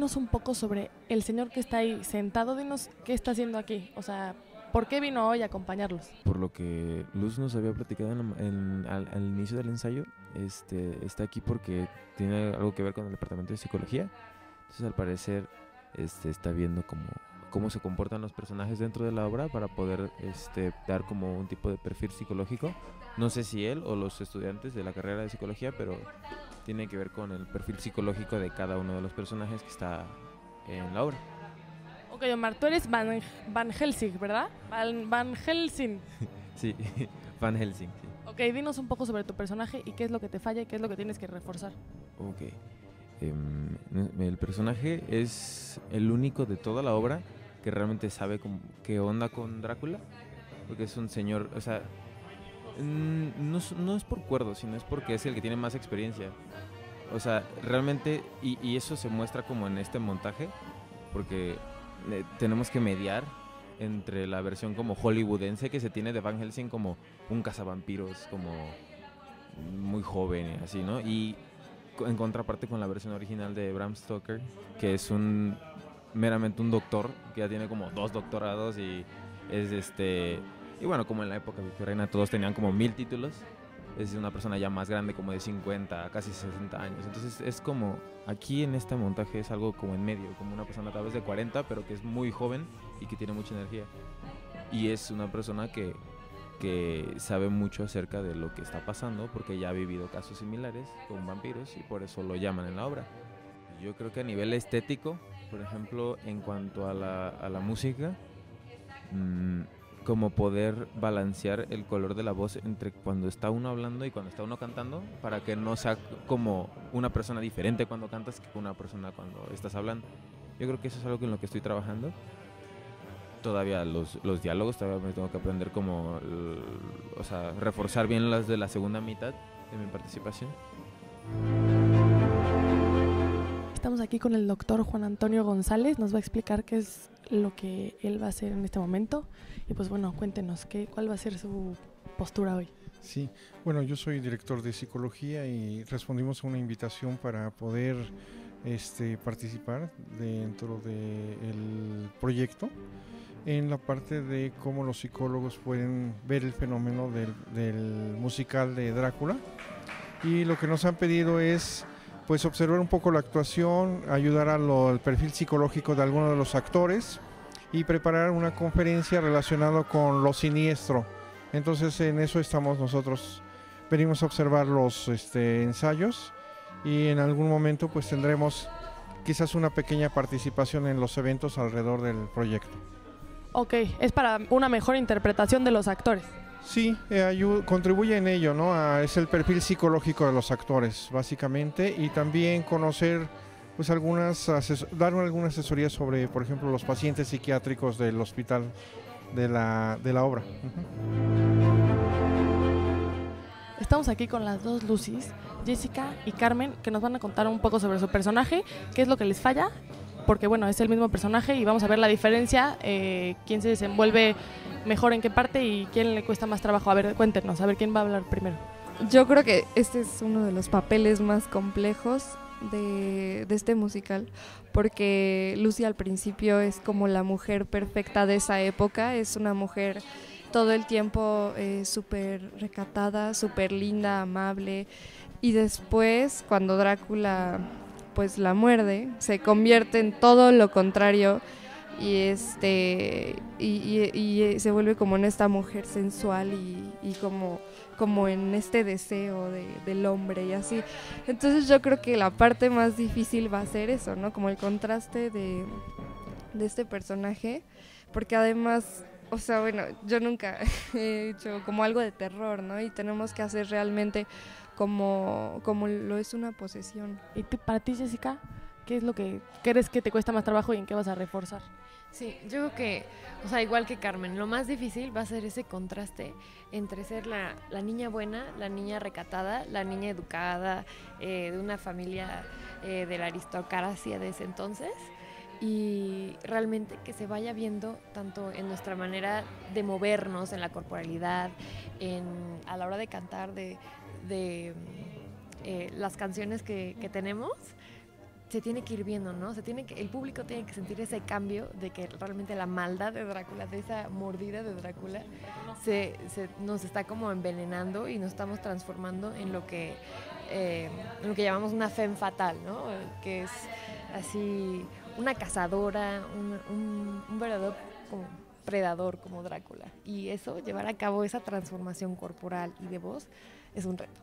dinos un poco sobre el señor que está ahí sentado, dinos qué está haciendo aquí, o sea, ¿por qué vino hoy a acompañarlos? Por lo que Luz nos había platicado al inicio del ensayo, está aquí porque tiene algo que ver con el departamento de psicología. Entonces, al parecer, está viendo cómo se comportan los personajes dentro de la obra para poder dar como un tipo de perfil psicológico. No sé si él o los estudiantes de la carrera de psicología, pero tiene que ver con el perfil psicológico de cada uno de los personajes que está en la obra. Ok, Omar, tú eres Van Helsing, ¿verdad? Van Helsing. Sí, Van Helsing, sí. Ok, dinos un poco sobre tu personaje y qué es lo que te falla y qué es lo que tienes que reforzar. Ok. El personaje es el único de toda la obra que realmente sabe qué onda con Drácula, porque es un señor, o sea, no es por cuerdo, sino es porque es el que tiene más experiencia. O sea, realmente, y eso se muestra como en este montaje, porque tenemos que mediar entre la versión como hollywoodense que se tiene de Van Helsing como un cazavampiros, como muy joven, así, ¿no? Y en contraparte con la versión original de Bram Stoker, que es meramente un doctor, que ya tiene como 2 doctorados y es y bueno, como en la época victoriana todos tenían como 1000 títulos, es una persona ya más grande, como de 50, casi 60 años. Entonces es como, aquí en este montaje es algo como en medio, como una persona tal vez de 40, pero que es muy joven y que tiene mucha energía. Y es una persona que sabe mucho acerca de lo que está pasando, porque ya ha vivido casos similares con vampiros y por eso lo llaman en la obra. Yo creo que a nivel estético, por ejemplo, en cuanto a la música, como poder balancear el color de la voz entre cuando está uno hablando y cuando está uno cantando, para que no sea como una persona diferente cuando cantas que una persona cuando estás hablando. Yo creo que eso es algo en lo que estoy trabajando. Todavía los diálogos, todavía me tengo que aprender o sea, reforzar bien las de la segunda mitad de mi participación. Estamos aquí con el doctor Juan Antonio González, nos va a explicar qué es lo que él va a hacer en este momento. Y pues bueno, cuéntenos, ¿cuál va a ser su postura hoy? Sí, bueno, yo soy director de psicología y respondimos a una invitación para poder participar dentro del proyecto en la parte de cómo los psicólogos pueden ver el fenómeno del musical de Drácula. Y lo que nos han pedido es pues observar un poco la actuación, ayudar al perfil psicológico de algunos de los actores y preparar una conferencia relacionada con lo siniestro. Entonces en eso estamos nosotros, venimos a observar los ensayos y en algún momento pues tendremos quizás una pequeña participación en los eventos alrededor del proyecto. Ok, es para una mejor interpretación de los actores. Sí, contribuye en ello, ¿no? Es el perfil psicológico de los actores, básicamente, y también conocer, pues dar alguna asesoría sobre, por ejemplo, los pacientes psiquiátricos del hospital de la obra. Estamos aquí con las dos Lucis, Jessica y Carmen, que nos van a contar un poco sobre su personaje, qué es lo que les falla, porque bueno, es el mismo personaje y vamos a ver la diferencia, quién se desenvuelve mejor en qué parte y quién le cuesta más trabajo. A ver, cuéntenos, a ver quién va a hablar primero. Yo creo que este es uno de los papeles más complejos de este musical, porque Lucy al principio es como la mujer perfecta de esa época, es una mujer todo el tiempo súper recatada, súper linda, amable, y después cuando Drácula pues la muerde, se convierte en todo lo contrario y se vuelve como en esta mujer sensual y como en este deseo del hombre y así. Entonces yo creo que la parte más difícil va a ser eso, ¿no? Como el contraste de este personaje, porque además, o sea, bueno, yo nunca he hecho como algo de terror, ¿no? Y tenemos que hacer realmente como lo es una posesión. ¿Y para ti, Jessica, qué es lo que crees que te cuesta más trabajo y en qué vas a reforzar? Sí, yo creo que, o sea, igual que Carmen, lo más difícil va a ser ese contraste entre ser la niña buena, la niña recatada, la niña educada, de una familia de la aristocracia de ese entonces, y realmente que se vaya viendo tanto en nuestra manera de movernos, en la corporalidad, a la hora de cantar, de las canciones que tenemos, se tiene que ir viendo, ¿no? El público tiene que sentir ese cambio de que realmente la maldad de Drácula, de esa mordida de Drácula, nos está como envenenando y nos estamos transformando en lo que llamamos una femme fatale, ¿no? Que es así una cazadora, un verdadero como predador como Drácula. Y eso, llevar a cabo esa transformación corporal y de voz, es un reto.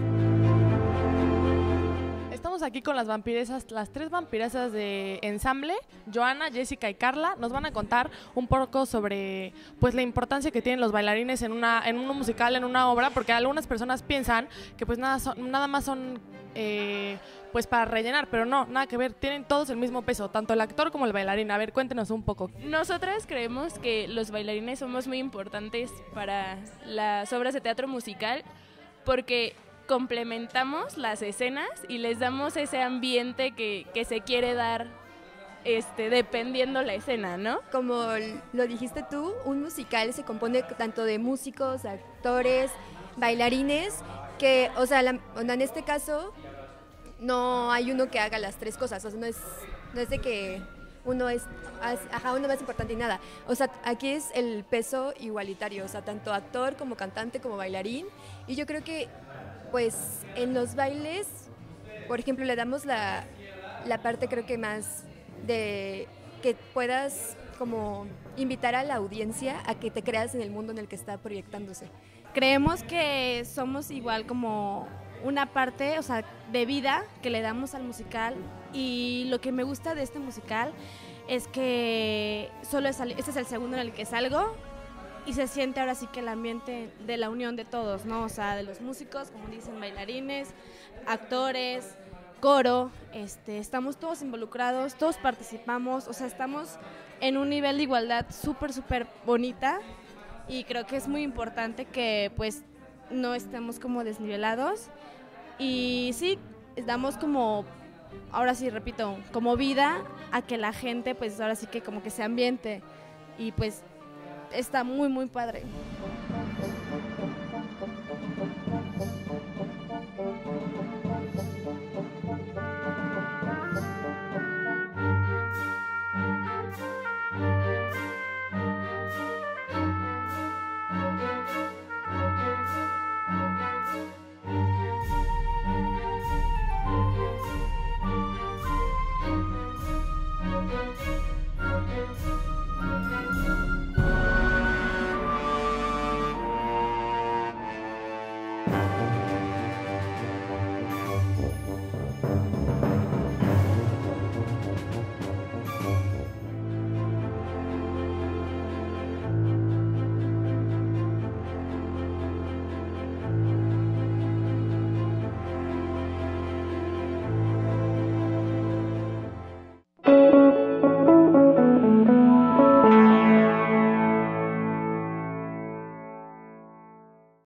Estamos aquí con las vampiresas, las 3 vampiresas de ensamble, Joana, Jessica y Carla. Nos van a contar un poco sobre pues la importancia que tienen los bailarines en un musical, en una obra, porque algunas personas piensan que pues nada más son pues para rellenar, pero no, nada que ver, tienen todos el mismo peso, tanto el actor como el bailarín. A ver, cuéntenos un poco. Nosotras creemos que los bailarines somos muy importantes para las obras de teatro musical porque complementamos las escenas y les damos ese ambiente que se quiere dar dependiendo la escena, ¿no? Como lo dijiste tú, un musical se compone tanto de músicos, actores, bailarines, que, o sea, en este caso no hay uno que haga las 3 cosas, o sea, no es de que uno es más importante y nada. O sea, aquí es el peso igualitario, o sea, tanto actor como cantante como bailarín, y yo creo que pues en los bailes, por ejemplo, le damos la parte creo que más de que puedas como invitar a la audiencia a que te creas en el mundo en el que está proyectándose. Creemos que somos igual como una parte, o sea, de vida que le damos al musical, y lo que me gusta de este musical es que este es el segundo en el que salgo y se siente ahora sí que el ambiente de la unión de todos, ¿no? O sea, de los músicos, como dicen, bailarines, actores, coro, estamos todos involucrados, todos participamos, o sea, estamos en un nivel de igualdad súper, súper bonita, y creo que es muy importante que pues no estemos como desnivelados, y sí, damos como, ahora sí repito, como vida a que la gente pues ahora sí que como que se ambiente, y pues está muy, muy padre.